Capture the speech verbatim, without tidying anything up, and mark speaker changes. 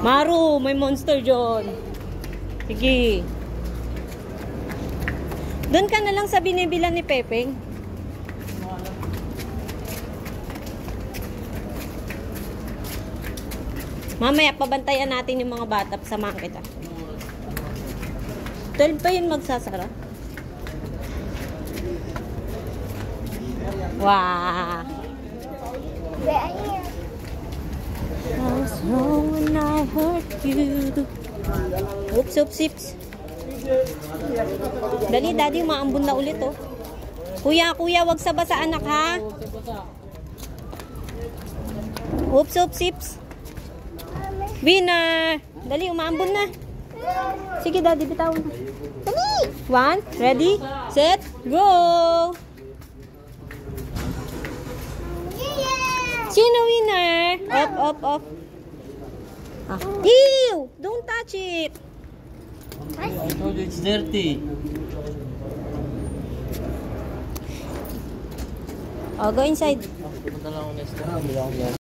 Speaker 1: Maru, may monster dyan. Sige. Doon ka na lang sa binibilan ni Pepeng. Mamaya, pabantayan natin yung mga bata. Samahan kita. twelve pa yun magsasara. Wow. What's wrong when I hurt you? Oops, oops, oops. Dali, daddy, maambun na ulit, oh. Kuya, kuya, wag saba sa anak, ha? Oops, oops, oops. Winner! Dali, umaambun na. Sige, daddy, bitawan na. Dali! One, ready, set, go! Sino winner? Up, up, up. Ah. Ew! Don't touch it.
Speaker 2: I told you it's dirty.
Speaker 1: Oh, go inside.
Speaker 2: Punta lang ako next time.